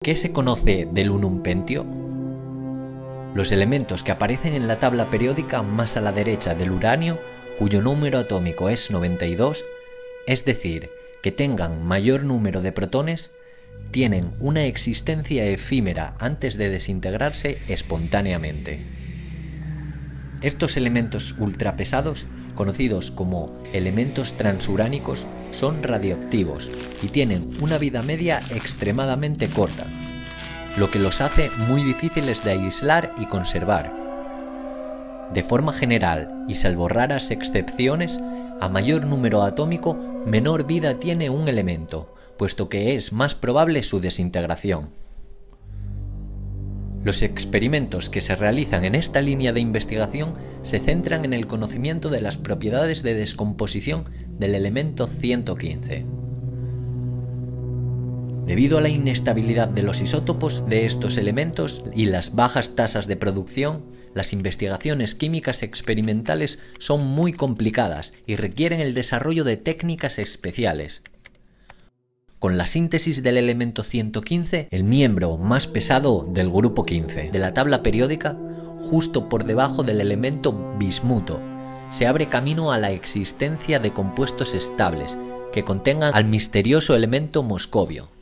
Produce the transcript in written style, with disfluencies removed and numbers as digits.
¿Qué se conoce del unum pentio? Los elementos que aparecen en la tabla periódica más a la derecha del uranio, cuyo número atómico es 92, es decir, que tengan mayor número de protones, tienen una existencia efímera antes de desintegrarse espontáneamente. Estos elementos ultrapesados, conocidos como elementos transuránicos, son radioactivos y tienen una vida media extremadamente corta, lo que los hace muy difíciles de aislar y conservar. De forma general, y salvo raras excepciones, a mayor número atómico, menor vida tiene un elemento, puesto que es más probable su desintegración. Los experimentos que se realizan en esta línea de investigación se centran en el conocimiento de las propiedades de descomposición del elemento 115. Debido a la inestabilidad de los isótopos de estos elementos y las bajas tasas de producción, las investigaciones químicas experimentales son muy complicadas y requieren el desarrollo de técnicas especiales. Con la síntesis del elemento 115, el miembro más pesado del grupo 15 de la tabla periódica, justo por debajo del elemento bismuto, se abre camino a la existencia de compuestos estables que contengan al misterioso elemento moscovio.